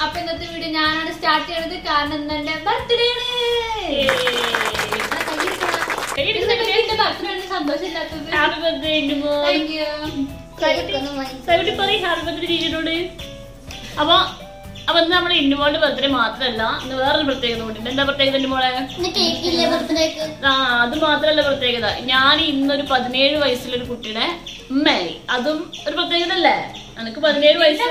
അപ്പൊ ഇന്നത്തെ വീഡിയോ ഞാനാണ് സ്റ്റാർട്ട് ചെയ്യണത്. കാരണം ഇന്ന് എന്റെ ബർത്ത്ഡേ ആണ്. ബർത്ത്ഡേ ആണ് സന്തോഷം ഇല്ലാത്തത്. ഹാപ്പി ബർത്ത്ഡേ ഇന്നുമോൾ. Thank you. സൈബിട്ടി പറയും ഹാപ്പി ബർത്ത്ഡേ ടീച്ചറോട്. അപ്പൊ ഇന്ന് നമ്മുടെ ഇന്നുമോളുടെ ബർത്ത്ഡേ മാത്രല്ല, ഇന്ന് വേറൊരു പ്രത്യേകത കൊണ്ടുണ്ട്. എന്താ പ്രത്യേകത ഇന്നുമോളെ? അത് മാത്രല്ല പ്രത്യേകത, ഞാൻ ഇന്നൊരു 17 വയസ്സുള്ളൊരു കുട്ടിയുടെ ഉമ്മയായി. അതും ഒരു പ്രത്യേകത അല്ലേ? എനിക്ക് 17 വയസ്സ്.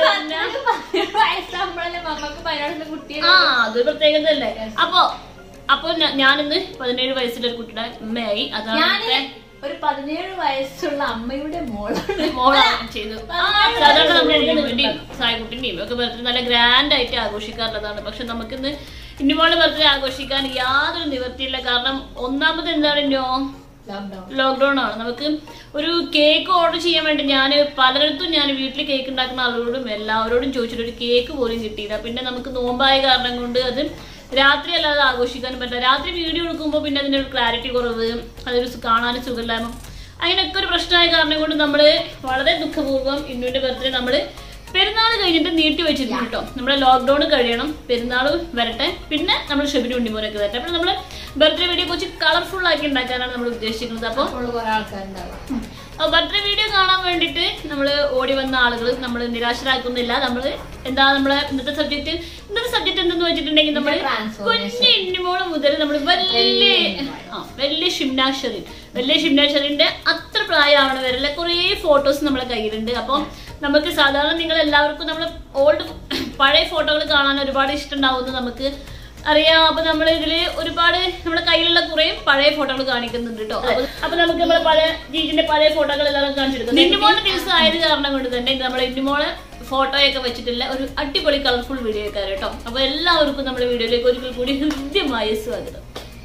അതൊരു പ്രത്യേകത അല്ലേ? അപ്പൊ ഞാനിന്ന് 17 വയസ്സുള്ളൊരു കുട്ടിയുടെ ഉമ്മയായി. അതാണ് ഒരു 17 വയസ്സുള്ള അമ്മയുടെ മോളാണ് ചെയ്തു. സാധാരണ നമ്മുടെ ഇന്നുമോന്റെയും സായിക്കുട്ടിന്റെയും ഒക്കെ ബർത്ത്ഡേ നല്ല ഗ്രാൻഡ് ആയിട്ട് ആഘോഷിക്കാറുള്ളതാണ്. പക്ഷെ നമുക്കിന്ന് ഇന്നുമോളുടെ ബർത്ത്ഡേ ആഘോഷിക്കാൻ യാതൊരു നിവൃത്തിയില്ല. കാരണം ഒന്നാമത് എന്താണ് ഇന്നോ ലോക്ക്ഡൌൺ ആണ്. നമുക്ക് ഒരു കേക്ക് ഓർഡർ ചെയ്യാൻ വേണ്ടി പലയിടത്തും ഞാൻ വീട്ടിൽ കേക്ക് ഉണ്ടാക്കുന്ന ആളുകളോടും എല്ലാവരോടും ചോദിച്ചിട്ട് ഒരു കേക്ക് പോലും കിട്ടിയില്ല. പിന്നെ നമുക്ക് നോമ്പായ കാരണം കൊണ്ട് അത് രാത്രി അല്ലാതെ ആഘോഷിക്കാനും പറ്റില്ല. രാത്രി വീഡിയോ എടുക്കുമ്പോൾ പിന്നെ അതിൻ്റെ ഒരു ക്ലാരിറ്റി കുറവ്, അതൊരു കാണാനും സുഖമില്ലായ്മ, അങ്ങനെയൊക്കെ ഒരു പ്രശ്നമായ കാരണം കൊണ്ട് നമ്മള് വളരെ ദുഃഖപൂർവ്വം ഇന്നുവിന്റെ ബർത്ത്ഡേ നമ്മള് പെരുന്നാൾ കഴിഞ്ഞിട്ട് നീട്ടി വെച്ചിരുന്നു കേട്ടോ. നമ്മുടെ ലോക്ക്ഡൌൺ കഴിയണം, പെരുന്നാൾ വരട്ടെ, പിന്നെ നമ്മൾ ഷെബിനും ഉണ്ണിമോനൊക്കെ വരട്ടെ. അപ്പൊ നമ്മള് ബർത്ത്ഡേ വീഡിയോ കുറച്ച് കളർഫുൾ ആക്കി ഉണ്ടാക്കാനാണ് നമ്മൾ ഉദ്ദേശിക്കുന്നത്. അപ്പൊ ബർത്ത്ഡേ വീഡിയോ കാണാൻ വേണ്ടിട്ട് നമ്മള് ഓടി വന്ന ആളുകൾ നമ്മൾ നിരാശരാക്കുന്നില്ല. നമ്മള് നമ്മളെ ഇന്നത്തെ സബ്ജക്ട് എന്തെന്ന് വെച്ചിട്ടുണ്ടെങ്കിൽ നമ്മള് കുഞ്ഞു ഇന്നുമോള് മുതൽ നമ്മള് വലിയ ഷിംനാഷറിന്റെ അത്ര പ്രായമാണ് വരല്ല കുറെ ഫോട്ടോസ് നമ്മളെ കയ്യിലുണ്ട്. അപ്പൊ നമുക്ക് സാധാരണ നിങ്ങൾ എല്ലാവർക്കും നമ്മള് പഴയ ഫോട്ടോകൾ കാണാൻ ഒരുപാട് ഇഷ്ടമുണ്ടാവുമെന്ന് നമുക്ക് അറിയാം. അപ്പൊ നമ്മൾ ഇതില് ഒരുപാട് നമ്മുടെ കയ്യിലുള്ള കുറെ പഴയ ഫോട്ടോകൾ കാണിക്കുന്നുണ്ട് കേട്ടോ. അപ്പൊ നമുക്ക് നമ്മളെ പഴയ ജീജിന്റെ പഴയ ഫോട്ടോകൾ എല്ലാം കാണിച്ചെടുക്കാം. ഇന്നുമോളുടെ ദിവസം ആയത് കാരണം കൊണ്ട് തന്നെ നമ്മളെ ഇന്നുമോളെ ഫോട്ടോയൊക്കെ വെച്ചിട്ടുള്ള ഒരു അടിപൊളി കളർഫുൾ വീഡിയോ ഒക്കെ കേട്ടോ. അപ്പൊ എല്ലാവർക്കും നമ്മുടെ വീഡിയോയിലേക്ക് ഒരിക്കൽ കൂടി ഹൃദ്യമായ സ്വാഗതം.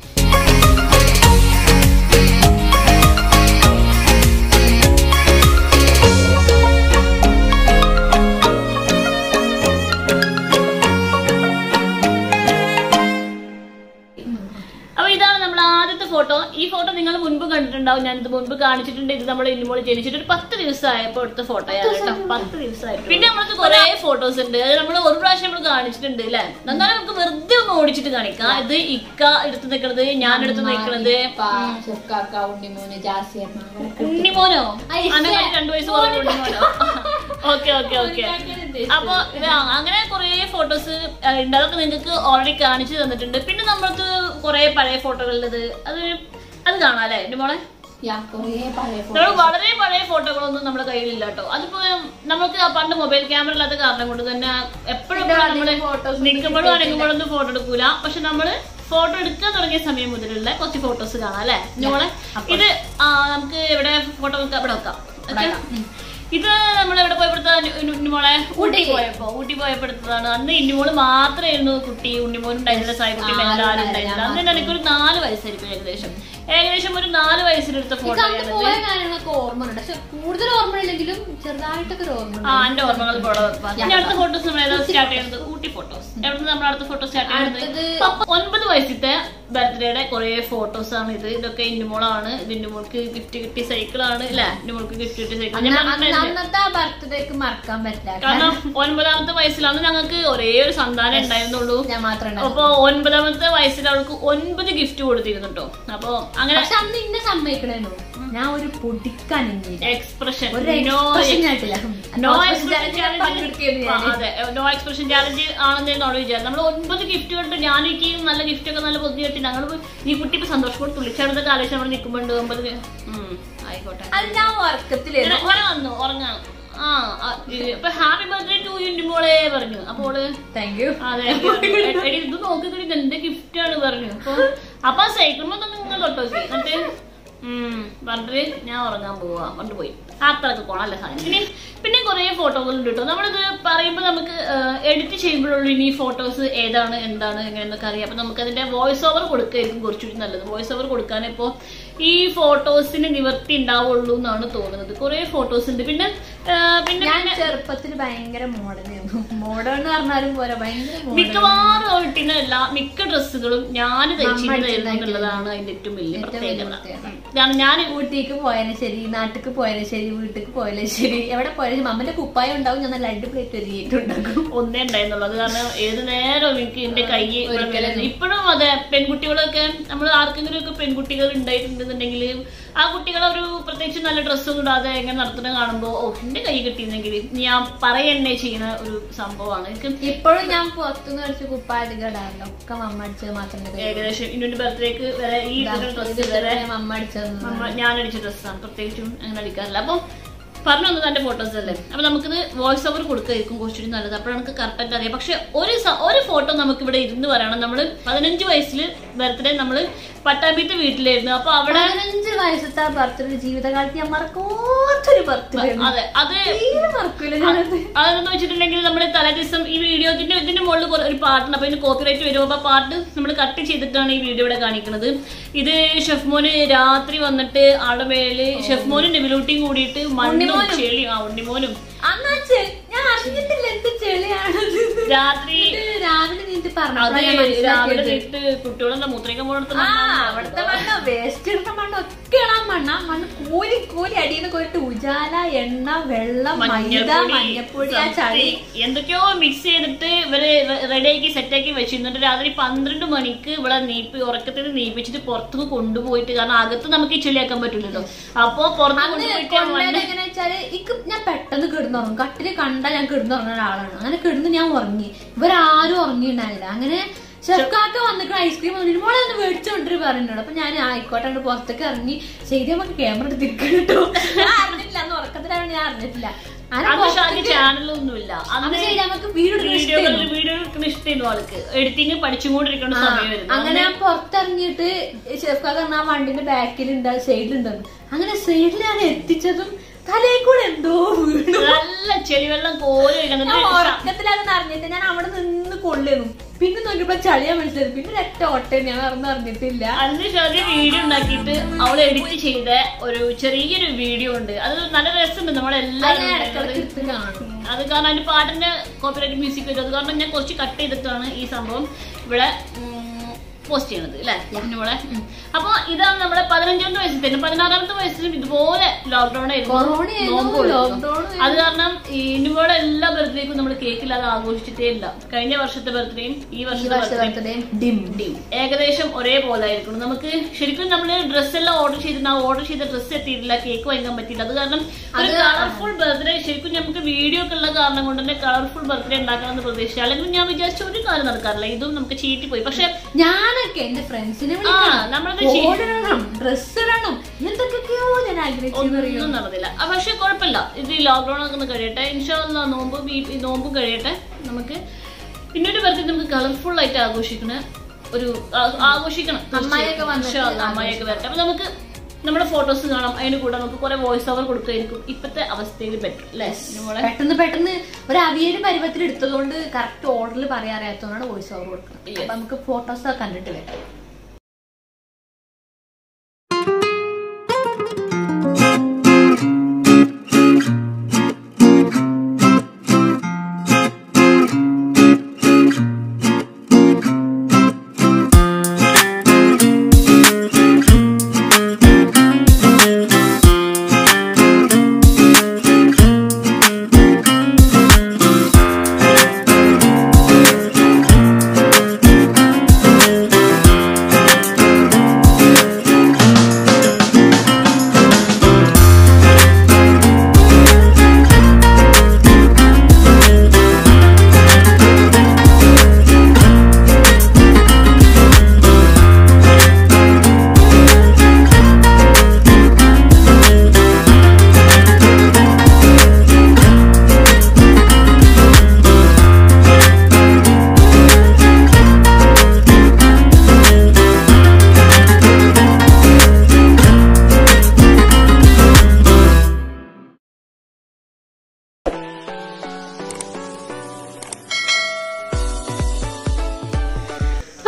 ഫോട്ടോ. ഈ ഫോട്ടോ നിങ്ങൾ മുൻപ് കണ്ടിട്ടുണ്ടാവും, ഞാനിത് മുൻപ് കാണിച്ചിട്ടുണ്ട്. ഇത് നമ്മുടെ ഇന്നുമോൾ ജനിച്ചിട്ട് ഒരു 10 ദിവസമായപ്പോ എടുത്ത ഫോട്ടോയാണ് കേട്ടോ. 10 ദിവസമായിട്ട്. പിന്നെ നമ്മൾക്ക് കുറെ ഫോട്ടോസ് ഉണ്ട്. അത് നമ്മൾ ഒരു പ്രാവശ്യം നമ്മൾ കാണിച്ചിട്ടുണ്ട് അല്ലെ. എന്നാലും നമുക്ക് വെറുതെ ഒന്ന് ഓടിച്ചിട്ട് കാണിക്കാം. ഇത് ഇക്ക എടുത്ത് നിൽക്കുന്നത്, ഞാൻ എടുത്ത് നിൽക്കുന്നത് ഉണ്ണിമോനോ, അങ്ങനെ 2 വയസ്സ് കുറഞ്ഞ ഉണ്ണിമോനോ. ഓക്കെ. അപ്പൊ അങ്ങനെ കുറെ ഫോട്ടോസ് ഉണ്ട്. അതൊക്കെ നിങ്ങൾക്ക് ഓൾറെഡി കാണിച്ചു തന്നിട്ടുണ്ട്. പിന്നെ നമ്മൾക്ക് കുറെ പഴയ ഫോട്ടോകളുള്ളത് അത് കാണാം അല്ലെ മോളെ? വളരെ പഴയ ഫോട്ടോകളൊന്നും നമ്മുടെ കയ്യിലില്ല കേട്ടോ. അതിപ്പോ നമുക്ക് പണ്ട് മൊബൈൽ ക്യാമറ ഇല്ലാത്ത കാരണം കൊണ്ട് തന്നെ എപ്പോഴും നമ്മള് നിൽക്കുമ്പോഴും അനങ്ങുമ്പോഴൊന്നും ഫോട്ടോ എടുക്കൂല. പക്ഷെ നമ്മള് ഫോട്ടോ എടുക്കാൻ തുടങ്ങിയ സമയം മുതലുള്ള കുറച്ച് ഫോട്ടോസ് കാണാം അല്ലെ മോളെ? ഇത് നമുക്ക് എവിടെ ഫോട്ടോ വെക്കാം? ഇവിടെ വെക്കാം. ഇത് നമ്മൾ എവിടെ പോയപ്പെടുത്തതാണ് ഉണ്ണിമോളെ? ഊട്ടി പോയപ്പെടുത്തതാണ്. അന്ന് ഇന്നുമോള് മാത്രമായിരുന്നു കുട്ടി. ഉണ്ണിമോനും ഉണ്ടായിരുന്നില്ല, സായിക്കുട്ടി എല്ലാവരും ഉണ്ടായിരുന്നില്ല. അന്ന് തന്നെ എനിക്കൊരു 4 വയസ്സായിരിക്കും ഏകദേശം ഒരു 4 വയസ്സിലെടുത്ത ഫോട്ടോ. എന്റെ ഓർമ്മകൾ അടുത്ത ഫോട്ടോസ് നമ്മൾ ഏതാ സ്റ്റാർട്ട് ചെയ്യുന്നത്? ഊട്ടി ഫോട്ടോസ്. എവിടെ നമ്മൾ അടുത്ത ഫോട്ടോ സ്റ്റാർട്ട് ചെയ്യുന്നത്? 9 വയസ്സിലത്തെ ബർത്ത്ഡേയുടെ കുറെ ഫോട്ടോസ് ആണ് ഇത്. ഇതൊക്കെ ഇന്നുമോളാണ്. ഇത് ഇന്നുമോൾക്ക് ഗിഫ്റ്റ് കിട്ടിയ സൈക്കിളാണ് അല്ലെ? ഇന്നുമോൾക്ക് ഗിഫ്റ്റ് കിട്ടിയ സൈക്കിൾ. കാരണം 9ാമത്തെ വയസ്സിലാണ് ഞങ്ങൾക്ക് ഒരേ ഒരു സന്താനം ഉണ്ടായിരുന്നുള്ളൂ. അപ്പൊ 9ാമത്തെ വയസ്സിൽ അവൾക്ക് 9 ഗിഫ്റ്റ് കൊടുത്തിരുന്നു കേട്ടോ. അപ്പൊ അങ്ങനെ ഞാൻ ഒരു പൊടിക്കാൻ എക്സ്പ്രഷൻ നോ എക്സ്പ്രഷൻ ചാലഞ്ച് ആണെന്നാണ് വിചാരിച്ചത്. നമ്മൾ 9 ഗിഫ്റ്റ് കണ്ടിട്ട് ഞാനെനിക്ക് നല്ല ഗിഫ്റ്റ് ഒക്കെ നല്ല പൊതി കെട്ടി ഞങ്ങൾ ഈ കുട്ടി ഇപ്പൊ സന്തോഷത്തോടെ തുള്ളിച്ചാടുന്ന കാലം നമ്മൾ നിൽക്കുമ്പോണ്ട് 9 ആയിക്കോട്ടെ വന്നു ഉറങ്ങാം. ഇപ്പൊ ഹാപ്പി ബർത്ത്ഡേ ടു യു മോളെ പറഞ്ഞു. അപ്പോള് താങ്ക് യു. അതെ ഇത് നോക്കിക്കടി എന്റെ ഗിഫ്റ്റ് ആണ് പറഞ്ഞു. അപ്പൊ സൈക്കിളുമ്പോ നിങ്ങൾ തൊട്ടോക്കി എന്നിട്ട് പറഞ്ഞിട്ട് ഞാൻ ഉറങ്ങാൻ പോവാ കൊണ്ടുപോയി. അത്രയൊക്കെ പോണല്ലേ സാധനം. പിന്നെ കുറെ ഫോട്ടോകൾ ഉണ്ട് കേട്ടോ. നമ്മളിത് പറയുമ്പോൾ നമുക്ക് എഡിറ്റ് ചെയ്യുമ്പോഴുള്ളൂ ഇനി ഫോട്ടോസ് ഏതാണ് എന്താണ് എങ്ങനെയെന്നൊക്കെ അറിയാം. അപ്പൊ നമുക്ക് അതിന്റെ വോയിസ് ഓവർ കൊടുക്കായിരിക്കും കുറച്ചുകൂടി നല്ലത്. വോയിസ് ഓവർ കൊടുക്കാൻ ഇപ്പോ ഈ ഫോട്ടോസിന് നിവർത്തി ഉണ്ടാവുള്ളൂ എന്നാണ് തോന്നുന്നത്. കുറെ ഫോട്ടോസ് ഉണ്ട്. പിന്നെ പിന്നെ ഞാൻ ചെറുപ്പത്തിൽ ഭയങ്കര മോഡലായിരുന്നു. മോഡൽ എന്ന് പറഞ്ഞാലും പോലെ ഭയങ്കര മിക്കവാറും വീട്ടിനല്ല മിക്ക ഡ്രസ്സുകളും ഞാൻ തയ്ച്ചിരുന്നു എന്നുള്ളതാണ് അതിന്റെ ഏറ്റവും വലിയ പ്രത്യേകത. കാരണം ഞാൻ ഊട്ടിക്ക് പോയാലും ശരി, നാട്ടിക്ക് പോയാലും ശരി, വീട്ടിക്ക് പോയാലും ശരി, എവിടെ പോയാലും അമ്മന്റെ കുപ്പായം ഉണ്ടാവും. ഞാൻ നല്ല അടിപൊളിയായിട്ട് ഒരുങ്ങിയിട്ടുണ്ടാകും. ഒന്നേ ഉണ്ടായിരുന്നുള്ളൂ. അത് കാരണം ഏത് നേരം എനിക്ക് എന്റെ കൈ ഇപ്പോഴും അതെ. പെൺകുട്ടികളൊക്കെ നമ്മൾ ആർക്കെങ്കിലും ഒക്കെ പെൺകുട്ടികൾ ഉണ്ടായിട്ടുണ്ടെന്നുണ്ടെങ്കിൽ ആ കുട്ടികളൊരു പ്രത്യേകിച്ച് നല്ല ഡ്രസ്സൊന്നും ഇടാതെ എങ്ങനെ നടത്തുന്നത് കാണുമ്പോ ഓ എന്റെ കൈ കിട്ടിയിരുന്നെങ്കിൽ ഞാൻ പറയന്നെ ചെയ്യുന്ന ഒരു സംഭവമാണ്. എനിക്ക് ഇപ്പോഴും ഞാൻ പുറത്തുനിന്ന് അടിച്ച് കുപ്പായ അധികം ഇടാറില്ല. ഒക്കെ മമ്മ അടിച്ചത് മാത്രമേ. ഏകദേശം ഇന്നുന്റെ ബർത്ത്ഡേക്ക് വരെ ഈ ഡ്രസ്സ് വരെ മമ്മ അടിച്ചത് ഞാൻ അടിച്ച ഡ്രസ്സാണ്. പ്രത്യേകിച്ചും അങ്ങനെ അടിക്കാറില്ല. അപ്പം പറഞ്ഞു വന്നത് എന്റെ ഫോട്ടോസ് അല്ലേ. അപ്പൊ നമുക്കിത് വോയിസ് ഓവർ കൊടുക്കായിരിക്കും കുറച്ചുകൂടി നല്ലത്. അപ്പോഴാണ് നമുക്ക് കറക്റ്റ് അറിയാം. പക്ഷെ ഒരു ഫോട്ടോ നമുക്ക് ഇവിടെ ഇരുന്ന് പറയണം. നമ്മള് 15 വയസ്സിൽ ബർത്ത്ഡേ നമ്മള് പട്ടാമ്പിത്തെ വീട്ടിലായിരുന്നു. അപ്പൊ അവിടെ 15 വയസ്സത്തെ ബർത്ത്ഡേ ജീവിതകാലത്ത് ഞാൻ മറക്കാത്തൊരു ബർത്ത്ഡേ. അതെ, അത് മറക്കൂല. അതെന്ന് വെച്ചിട്ടുണ്ടെങ്കിൽ നമ്മുടെ തലേ ദിവസം ഈ വീഡിയോ ഇതിന്റെ മുകളിൽ ഒരു പാട്ടുണ്ട്. അപ്പൊ ഇതിന് കോപ്പിറൈറ്റ് വരും. അപ്പൊ പാട്ട് നമ്മൾ കട്ട് ചെയ്തിട്ടാണ് ഈ വീഡിയോ ഇവിടെ കാണിക്കുന്നത്. ഇത് ഷെഫ് മോന് രാത്രി വന്നിട്ട് ആളുടെ മേല് ഷെഫ് മോനും നെബിലൂട്ടിയും കൂടിയിട്ട് മണ്ണും ചെളിയും ഉണ്ണിമോനും ഞാൻ അറിഞ്ഞിട്ടില്ല എന്ത് ചെളിയാണ് രാത്രി രാവിലെ നീട്ട് രാവിലെ നീട്ട് കുട്ടികളെന്താ മൂത്രയ്ക്കാൻ പോകണത് അവിടുത്തെ മണ്ണ് വേസ്റ്റ് ഇടുന്ന മണ്ണ് ഒക്കെയാണ് ആ മണ്ണ്. ആ മണ്ണ് കോരി കോരി അടിയെന്ന് കോരിട്ട് ഉജാല, എണ്ണ, വെള്ളം, മൈദ, മഞ്ഞപ്പൊടി, ആ ചളി എന്തൊക്കെയോ മിക്സ് ചെയ്തിട്ട് ഇവര് റെഡിയാക്കി സെറ്റാക്കി വെച്ചിരുന്നിട്ട് രാത്രി 12 മണിക്ക് ഇവിടെ ഉറക്കത്തിൽ നീപ്പിച്ചിട്ട് പുറത്തേക്ക് കൊണ്ടുപോയിട്ട്, കാരണം അകത്ത് നമുക്ക് ഈ ചെളിയാക്കാൻ പറ്റില്ലല്ലോ. അപ്പൊ എങ്ങനെ വെച്ചാല് ഞാൻ പെട്ടെന്ന് കിടന്നുറങ്ങും. കട്ടില് കണ്ടാൽ ഞാൻ കിടന്നുറങ്ങുന്ന ഒരാളാണ്. അങ്ങനെ കിടന്ന് ഞാൻ ഉറങ്ങി. ഇവരാരും ഉറങ്ങിയിട്ടുണ്ടായില്ല. അങ്ങനെ ഷെഫ്കാക്ക വന്നിട്ട് ഐസ്ക്രീം വന്നിട്ട് മോളെ ഒന്ന് മേടിച്ചോണ്ടിട്ട് പറയുന്നുണ്ട്. അപ്പൊ ഞാൻ ആയിക്കോട്ടെ പുറത്തേക്ക് ഇറങ്ങി ചെയ്ത് നമുക്ക് ക്യാമറ എടുത്തിരിക്കും കേട്ടോ. ഞാൻ അറിഞ്ഞിട്ടില്ല. അന്ന് ഉറക്കത്തിലാണ് ഞാൻ അറിഞ്ഞിട്ടില്ല. ചാനലൊന്നുമില്ല. നമുക്ക് വീഡിയോ ഇഷ്ടമായിരുന്നു ആൾക്ക്. എഡിറ്റിംഗ് പഠിച്ചുകൊണ്ടിരിക്കുന്ന സമയം. അങ്ങനെ ഞാൻ പുറത്തിറങ്ങിയിട്ട് ഷെഫ്കാക്ക ആ വണ്ടിന്റെ ബാക്കിലുണ്ട്, സൈഡിലുണ്ടെന്ന്. അങ്ങനെ സൈഡിലാണ് എത്തിച്ചതും തലയിൽ കൂടെ എന്തോ വീണു. നല്ല ചെളിവെള്ളം കോരി ഉറക്കത്തിലാണെന്ന് അറിഞ്ഞിട്ട് ഞാൻ അവിടെ നിന്ന് കൊള്ളുന്നു. പിന്നെ നോക്കിയപ്പോ ചളിയാ മനസ്സിലായത്. പിന്നെ ഒറ്റ ഓട്ടം ഞാൻ വേറെ അറിഞ്ഞിട്ടില്ല. അതിന് ചെറിയ വീഡിയോ ഉണ്ടാക്കിയിട്ട് അവള് എഡിറ്റ് ചെയ്ത ഒരു ചെറിയൊരു വീഡിയോ ഉണ്ട്. അത് നല്ല രസമുണ്ട്. നമ്മളെല്ലാവരും അത് കാരണം അതിന്റെ പാട്ടിന്റെ കോപ്പിറൈറ്റ് മ്യൂസിക് വരും. അത് കാരണം ഞാൻ കുറച്ച് കട്ട് ചെയ്തിട്ടാണ് ഈ സംഭവം ഇവിടെ പോസ്റ്റ് ചെയ്യണത് അല്ലെ നമ്മളെ. അപ്പൊ ഇതാണ് നമ്മുടെ 15ാമത്തെ വയസ്സിൽ തന്നെ 16ാമത്തെ വയസ്സിലും ഇതുപോലെ ലോക്ക്ഡൌൺ ആയിരുന്നു. അത് കാരണം ഇന്നുപോലെ എല്ലാ ബർത്ത്ഡേക്കും നമ്മൾ കേക്കില്ലാതെ ആഘോഷിച്ചിട്ടേ ഇല്ല. കഴിഞ്ഞ വർഷത്തെ ബർത്ത്ഡേയും ഈ വർഷത്തെ ബർത്ത്ഡേയും ഡിം ഏകദേശം ഒരേപോലെ ആയിരിക്കണം. നമുക്ക് ശരിക്കും നമ്മള് ഡ്രസ്സെല്ലാം ഓർഡർ ചെയ്തിട്ട് ആ ഓർഡർ ചെയ്ത ഡ്രസ്സ് എത്തിയിട്ടില്ല, കേക്ക് വാങ്ങിക്കാൻ പറ്റിയില്ല. അത് കാരണം ഒരു കളർഫുൾ ബർത്ത്ഡേ ശരിക്കും നമുക്ക് വീഡിയോ ഒക്കെ ഉള്ള കാരണം കൊണ്ട് തന്നെ കളർഫുൾ ബർത്ത്ഡേ ഉണ്ടാക്കണമെന്ന് പ്രതീക്ഷിച്ചു. അല്ലെങ്കിൽ ഞാൻ വിചാരിച്ച ഒരു കാര്യം നടക്കാറില്ല. ഇതും നമുക്ക് ചീറ്റി പോയി. പക്ഷെ ഞാനൊക്കെ എന്റെ ഫ്രണ്ട്സിനെ ഡ്രസ് ഇടണം എന്തൊക്കെയോ ഞാൻ ആഗ്രഹിച്ചു നടന്നില്ല. പക്ഷെ കുഴപ്പമില്ല. ഇത് ലോക്ക്ഡൌൺ ഒക്കെ ഒന്ന് കഴിയട്ടെ. ഇൻഷാല്ലാ നോമ്പും കഴിയട്ടെ. നമുക്ക് പിന്നൊരു ബർത്ത്ഡേ നമുക്ക് കളർഫുൾ ആയിട്ട് ആഘോഷിക്കണം. അമ്മായിയൊക്കെ വരട്ടെ. അപ്പൊ നമുക്ക് നമ്മുടെ ഫോട്ടോസ് കാണാം. അതിന് കൂടെ നമുക്ക് കുറെ വോയിസ് ഓവർ കൊടുക്കായിരിക്കും. ഇപ്പത്തെ അവസ്ഥയിൽ ബെറ്റർ അല്ലേ. പെട്ടെന്ന് ഒരു അവിയല് പരുവത്തിൽ എടുത്തതുകൊണ്ട് കറക്റ്റ് ഓർഡറിൽ പറയാറിയാത്തതുകൊണ്ടാണ് വോയിസ് ഓവർ കൊടുക്കുന്നത്. അപ്പൊ നമുക്ക് ഫോട്ടോസ് കണ്ടിട്ട് വരാം.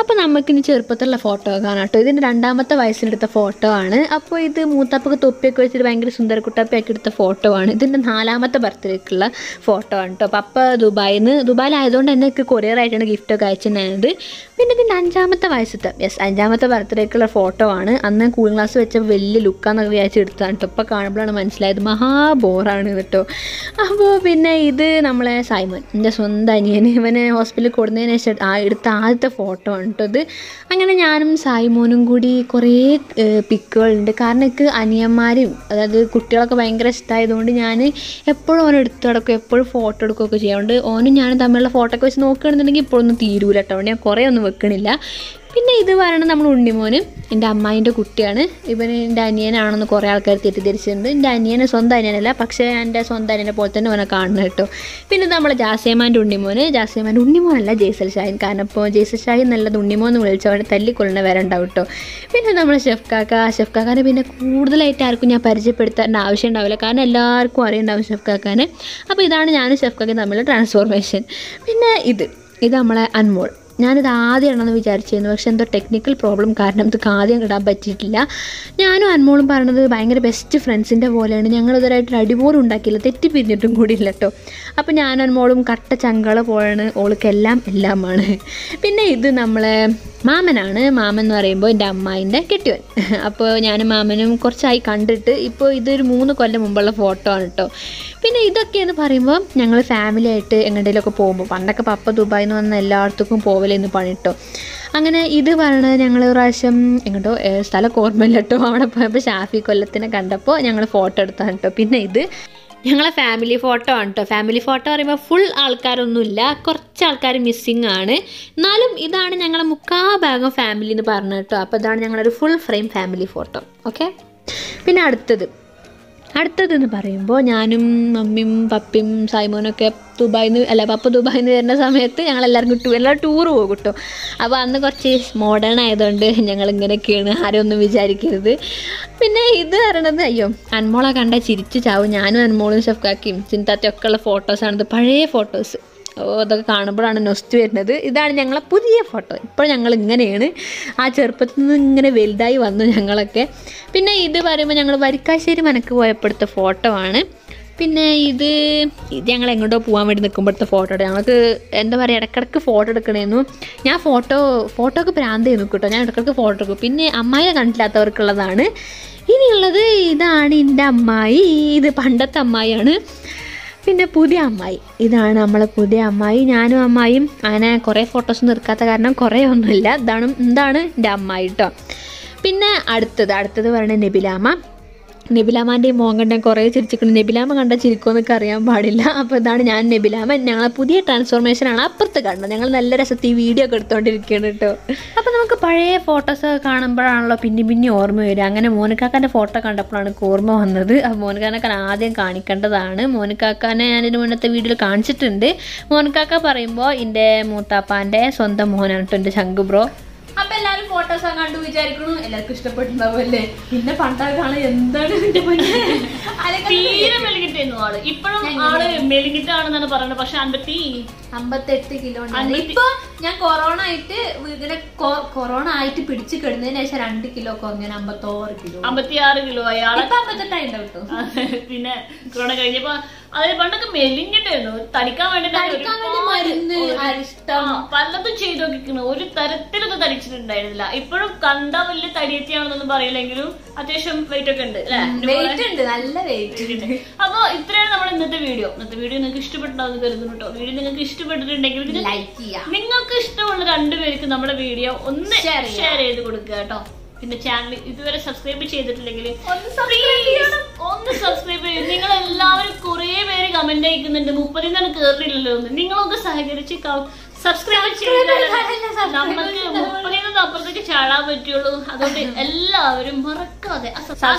അപ്പോൾ നമുക്കിനി ചെറുപ്പത്തിലുള്ള ഫോട്ടോ കാണാം കേട്ടോ. ഇതിൻ്റെ 2ാമത്തെ വയസ്സിലെടുത്ത ഫോട്ടോ ആണ്. അപ്പോൾ ഇത് മൂത്താപ്പൊക്കെ തൊപ്പിയൊക്കെ വെച്ചിട്ട് ഭയങ്കര സുന്ദരക്കുട്ടപ്പൊക്കെ എടുത്ത ഫോട്ടോ ആണ്. ഇതിൻ്റെ 4ാമത്തെ ബർത്ത്ഡേക്കുള്ള ഫോട്ടോ ആണ് കേട്ടോ. അപ്പോൾ ദുബായിലായതുകൊണ്ട് തന്നെ എനിക്ക് കൊറിയറായിട്ടാണ് ഗിഫ്റ്റൊക്കെ അയച്ചിട്ടുണ്ടായിരുന്നത്. പിന്നെ ഇതിൻ്റെ 5ാമത്തെ വയസ്സത്തെ 5ാമത്തെ ബർത്ത്ഡേക്കുള്ള ഫോട്ടോ ആണ്. അന്ന് കൂളിംഗ് ഗ്ലാസ് വെച്ച വലിയ ലുക്കാന്നൊക്കെ വിചാരിച്ച് എടുത്തതാണ് കേട്ടോ. ഇപ്പോൾ കാണുമ്പോഴാണ് മനസ്സിലായത് മഹാ ബോറാണ് കേട്ടോ. അപ്പോൾ പിന്നെ ഇത് നമ്മളെ സൈമൺ, എൻ്റെ സ്വന്തം അനിയന്, ഇവനെ ഹോസ്പിറ്റലിൽ കൊടുന്നതിന് ശേഷം എടുത്ത ആദ്യത്തെ ഫോട്ടോ ആണ് കേട്ടോ ഇത്. അങ്ങനെ ഞാനും സൈമോനും കൂടി കുറേ പിക്കുകളുണ്ട്. കാരണം എനിക്ക് അനിയന്മാരും അതായത് കുട്ടികളൊക്കെ ഭയങ്കര ഇഷ്ടമായതുകൊണ്ട് ഞാൻ എപ്പോഴും ഓനെ എടുത്തു കിടക്കും, എപ്പോഴും ഫോട്ടോ എടുക്കുകയൊക്കെ ചെയ്യാറുണ്ട്. ഓനും ഞാനും തമ്മിലുള്ള ഫോട്ടോ ഒക്കെ വെച്ച് നോക്കുകയാണെന്നുണ്ടെങ്കിൽ ഇപ്പോഴൊന്നും തീരൂല കേട്ടോ. ഞാൻ കുറേ ഒന്നും വെക്കണില്ല. പിന്നെ ഇത് പറയണത് നമ്മൾ ഉണ്ണിമോന്, എൻ്റെ അമ്മായിൻ്റെ കുട്ടിയാണ്. ഇവന് എൻ്റെ അനിയനാണെന്ന് കുറേ ആൾക്കാർ തെറ്റിദ്ധരിച്ചിട്ടുണ്ട്. എൻ്റെ അനിയന് സ്വന്തം അനിയനല്ല, പക്ഷേ എൻ്റെ സ്വന്തം അനിയനെ പോലെ തന്നെ അവനെ കാണുന്നത് കേട്ടോ. പിന്നെ നമ്മളെ ജാസിയമാൻ്റെ ഉണ്ണിമോനല്ല ജയ്സൽ ഷാഹിൻ. കാരണം ഇപ്പോൾ ജയ്സൽ ഷാഹിൻ നല്ലത് ഉണ്ണിമോന്ന് വിളിച്ചവനെ തല്ലിക്കൊള്ളുന്ന വരെ ഉണ്ടാവും കേട്ടോ. പിന്നെ നമ്മളെ ഷെഫ്കാക്കാനെ പിന്നെ കൂടുതലായിട്ട് ആർക്കും ഞാൻ പരിചയപ്പെടുത്തേണ്ട ആവശ്യം ഉണ്ടാവില്ല, കാരണം എല്ലാവർക്കും അറിയുണ്ടാവും ഷെഫ്കാക്കാനെ. അപ്പോൾ ഇതാണ് ഞാനും ഷെഫ്കാക്കയും തമ്മിലുള്ള ട്രാൻസ്ഫോർമേഷൻ. പിന്നെ ഇത് നമ്മളെ അൻമോൾ. ഞാനിത് ആദ്യം ഇടണമെന്ന് വിചാരിച്ചിരുന്നു, പക്ഷെ എന്തോ ടെക്നിക്കൽ പ്രോബ്ലം കാരണം ഇത് ആദ്യം ഇടാൻ പറ്റിയിട്ടില്ല. ഞാനും അൻമോളും പറഞ്ഞത് ഭയങ്കര ബെസ്റ്റ് ഫ്രണ്ട്സിൻ്റെ പോലെയാണ്. ഞങ്ങൾ ഇതുവരായിട്ട് അടിപോലും ഉണ്ടാക്കിയില്ല, തെറ്റിപ്പിരിഞ്ഞിട്ടും കൂടിയില്ല കേട്ടോ. അപ്പോൾ ഞാനും അൻമോളും കട്ട ചങ്കള പോയാണ്, എല്ലാമാണ്. പിന്നെ ഇത് നമ്മളെ മാമനാണ്. മാമൻ എന്ന് പറയുമ്പോൾ എൻ്റെ അമ്മായിൻ്റെ കെട്ടിയവൻ. അപ്പോൾ ഞാനും മാമനും കുറച്ചായി കണ്ടിട്ട്. ഇപ്പോൾ ഇതൊരു 3 കൊല്ലം മുമ്പുള്ള ഫോട്ടോ ആണ് കേട്ടോ. പിന്നെ ഇതൊക്കെയെന്ന് പറയുമ്പോൾ ഞങ്ങൾ ഫാമിലി ആയിട്ട് എങ്ങോട്ടേലൊക്കെ പോകുമ്പോൾ, പണ്ടൊക്കെ പപ്പ ദുബായിൽ നിന്ന് വന്ന എല്ലായിടത്തേക്കും പോവലെന്ന് പണിട്ടോ. അങ്ങനെ ഇത് പറയണത് ഞങ്ങൾ ഒരു പ്രാവശ്യം എങ്ങോട്ടോ സ്ഥലമൊക്കെ ഓർമ്മയില്ല കേട്ടോ. അവിടെ പോയപ്പോൾ ഷാഫി കൊല്ലത്തിനെ കണ്ടപ്പോൾ ഞങ്ങൾ ഫോട്ടോ എടുത്താണ് കേട്ടോ. പിന്നെ ഇത് ഞങ്ങളെ ഫാമിലി ഫോട്ടോ ആണ് കേട്ടോ. ഫാമിലി ഫോട്ടോ പറയുമ്പോൾ ഫുൾ ആൾക്കാരൊന്നുമില്ല, കുറച്ച് ആൾക്കാർ മിസ്സിങ് ആണ്. എന്നാലും ഇതാണ് ഞങ്ങളെ 3/4 ഭാഗം ഫാമിലി എന്ന് പറഞ്ഞത് കേട്ടോ. അപ്പോൾ ഇതാണ് ഞങ്ങളൊരു full frame family photo. Okay. പിന്നെ അടുത്തതെന്ന് പറയുമ്പോൾ ഞാനും മമ്മിയും പപ്പയും സൈമോനൊക്കെ പപ്പ ദുബായിൽ നിന്ന് വരുന്ന സമയത്ത് ഞങ്ങളെല്ലാവരും ടൂർ പോകും കേട്ടോ. അപ്പോൾ അന്ന് കുറച്ച് മോഡേൺ ആയതുകൊണ്ട് ഞങ്ങളിങ്ങനെയൊക്കെയാണ്, ആരും ഒന്നും വിചാരിക്കരുത്. പിന്നെ ഇത് പറയണത് അൻമോളെ കണ്ടാൽ ചിരിച്ചു ചാവും. ഞാനും അൻമോളും ഷെഫ്കാക്കിയും സിൻതാത്തയൊക്കെ ഉള്ള ഫോട്ടോസാണിത്, പഴയ ഫോട്ടോസ്. അതൊക്കെ കാണുമ്പോഴാണ് നൊസ്റ്റ് വരുന്നത്. ഇതാണ് ഞങ്ങളെ പുതിയ ഫോട്ടോ. ഇപ്പോൾ ഞങ്ങൾ ഇങ്ങനെയാണ്, ആ ചെറുപ്പത്തിൽ നിന്ന് ഇങ്ങനെ വലുതായി വന്നു ഞങ്ങളൊക്കെ. പിന്നെ ഇത് പറയുമ്പോൾ ഞങ്ങൾ വരിക്കാശ്ശേരി മനക്ക് പോയപ്പോഴത്തെ ഫോട്ടോ ആണ്. പിന്നെ ഇത് ഞങ്ങൾ എങ്ങോട്ടോ പോകാൻ വേണ്ടി നിൽക്കുമ്പോഴത്തെ ഫോട്ടോ. ഞങ്ങൾക്ക് എന്താ പറയുക, ഇടയ്ക്കിടയ്ക്ക് ഫോട്ടോ എടുക്കണേന്നു. ഞാൻ ഫോട്ടോക്ക് ഭ്രാന്ത് നിൽക്കും കേട്ടോ. ഞാൻ ഇടയ്ക്കിടയ്ക്ക് ഫോട്ടോ എടുക്കും. പിന്നെ അമ്മായിയെ കണ്ടില്ലാത്തവർക്കുള്ളതാണ്. ഇനിയുള്ളത് ഇതാണ് എൻ്റെ അമ്മായി. ഇത് പണ്ടത്തെ അമ്മായിയാണ്. പിന്നെ പുതിയ അമ്മായി, ഇതാണ് നമ്മളെ പുതിയ അമ്മായി. ഞാനും അമ്മായിയും അങ്ങനെ കുറേ ഫോട്ടോസ് എടുക്കാത്ത കാരണം കുറേ ഒന്നുമില്ല. എന്താണ് എൻ്റെ അമ്മായി കേട്ടോ. പിന്നെ അടുത്തത് പറയുന്നത് നെബിലാമാൻ്റെ മോൻ കണ്ടാൽ കുറേ ചിരിച്ചിരിക്കുന്നു. നെബിലാമ കണ്ടാൽ ചിരിക്കുമെന്നൊക്കെ അറിയാൻ പാടില്ല. അപ്പോൾ ഇതാണ് ഞാൻ നെബിലാമ. ഞങ്ങളെ പുതിയ ട്രാൻസ്ഫോർമേഷനാണ് അപ്പുറത്ത് കാണുന്നത്. ഞങ്ങൾ നല്ല രസത്തിൽ വീഡിയോ ഒക്കെ എടുത്തുകൊണ്ടിരിക്കുകയാണ് കേട്ടോ. അപ്പോൾ നമുക്ക് പഴയ ഫോട്ടോസൊക്കെ കാണുമ്പോഴാണല്ലോ പിന്നെ ഓർമ്മ വരിക. അങ്ങനെ മോനിക്കാക്കാൻ്റെ ഫോട്ടോ കണ്ടപ്പോഴാണ് എനിക്ക് ഓർമ്മ വന്നത്. അപ്പോൾ മോനിക്കാക്കാൻ ആദ്യം കാണിക്കേണ്ടതാണ്. മോനിക്കാക്കാനെ ഞാനിതിന് മുന്നത്തെ വീഡിയോയിൽ കാണിച്ചിട്ടുണ്ട്. മോനിക്കാക്ക പറയുമ്പോൾ എൻ്റെ മൂത്താപ്പാൻ്റെ സ്വന്തം മോനാണ് കേട്ടോ, എൻ്റെ ശങ്കു ബ്രോ. അപ്പൊ എല്ലാരും ഫോട്ടോസ് കണ്ടു വിചാരിക്കണു, എല്ലാവർക്കും ഇഷ്ടപ്പെട്ടുണ്ടാവുമല്ലേ. പിന്നെ പണ്ടൊക്കെ കാണാൻ എന്താണ് തീരെ മെലിഞ്ഞിട്ടായിരുന്നു ആള്. ഇപ്പോഴും ആള് മെലിഞ്ഞിട്ടാണെന്നാണ് പറയുന്നത്. പക്ഷെ 58 കിലോ. ഇപ്പൊ ഞാൻ കൊറോണ ആയിട്ട് പിടിച്ചു കിടന്നതിന് ശേഷം 2 കിലോ കുറഞ്ഞ 56 കിലോ അയാളെ 58 ഉണ്ടാവും കേട്ടോ. പിന്നെ കൊറോണ കഴിഞ്ഞപ്പോ അതായത് പണ്ടൊക്കെ മെലിഞ്ഞിട്ടായിരുന്നു. തടിക്കാൻ വേണ്ടി പലതും ചെയ്ത് നോക്കിക്കുന്നു, ഒരു തരത്തിലൊന്നും തടിച്ചിട്ടുണ്ടായിരുന്നില്ല. ഇപ്പോഴും കണ്ടാ വലിയ തടിയത്തിയാണെന്നൊന്നും പറയില്ലെങ്കിലും അത്യാവശ്യം വെയിറ്റ് ഒക്കെ ഉണ്ട്, നല്ല വെയിറ്റ്. അപ്പൊ ഇത്രയാണ് നമ്മുടെ ഇന്നത്തെ വീഡിയോ. നിങ്ങൾക്ക് ഇഷ്ടപ്പെട്ടുണ്ടാവുന്ന കരുതുന്നു കേട്ടോ. വീഡിയോ നിങ്ങൾക്ക് ഇഷ്ടപ്പെട്ടിട്ടുണ്ടെങ്കിൽ ലൈക്ക് ചെയ്യാം. നിങ്ങൾക്ക് ഇഷ്ടമുള്ള 2 പേർക്ക് നമ്മുടെ വീഡിയോ ഒന്ന് ഷെയർ ചെയ്ത് കൊടുക്കുക കേട്ടോ. പിന്നെ ചാനൽ ഇതുവരെ സബ്സ്ക്രൈബ് ചെയ്തിട്ടില്ലെങ്കിൽ ഒന്ന് സബ്സ്ക്രൈബ് ചെയ്യും. നിങ്ങൾ എല്ലാവരും കുറെ പേര് കമന്റ് അയക്കുന്നുണ്ട്, 30 കേറില്ലല്ലോ. നിങ്ങളൊക്കെ സഹകരിച്ച് സബ്സ്ക്രൈബ് ചെയ്താൽ നമുക്ക് 30 അപ്പുറത്തേക്ക് ചാടാൻ പറ്റുള്ളൂ. അതുകൊണ്ട് എല്ലാവരും മറക്കാതെ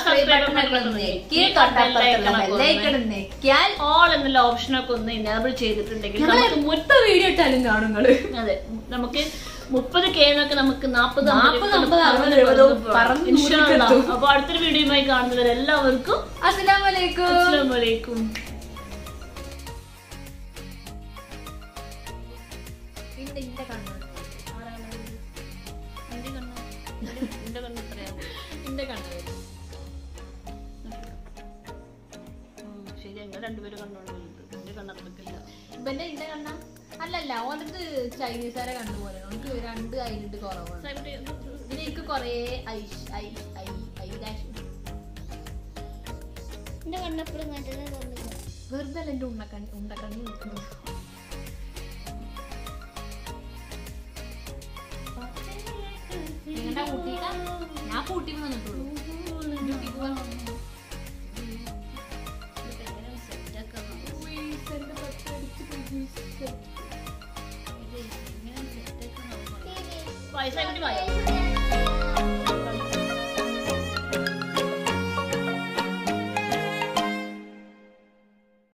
ഓൾ എന്നുള്ള ഓപ്ഷനൊക്കെ ഒന്ന് എനേബിൾ ചെയ്തിട്ടുണ്ടെങ്കിൽ നമുക്ക് വീഡിയോ ഇട്ടാലും കാണും. അതെ, നമുക്ക് 30K എന്നൊക്കെ നമുക്ക് 40 അപ്പൊ അടുത്തൊരു വീഡിയോയുമായി കാണുന്നവരെ എല്ലാവർക്കും അസ്സലാമലൈക്കും. എന്റെ കണ്ണത് ശരി ഞങ്ങൾ രണ്ടുപേരും കണ്ണോണ്ട് എന്റെ കണ്ണത്തില്ല ഇവന്റെ ഇന്റെ കണ്ണ അല്ലല്ല ഓനക്ക് ചൈനീസുകാരെ കണ്ടുപോലെ നമുക്ക് 2 ഐലിട്ട് കുറവാണ് പിന്നെ എനിക്ക് കൊറേ എന്റെ കണ്ണപ്പോഴും കണ്ടത് തോന്നില്ല. വെറുതെ എന്റെ ഉണ്ടക്കണ്ണി നിൽക്കുന്നു. നിങ്ങളുടെ ഊട്ടിക്ക ഞാൻ കൂട്ടി വന്നിട്ടുള്ളൂ. വയസ്സായിട്ട്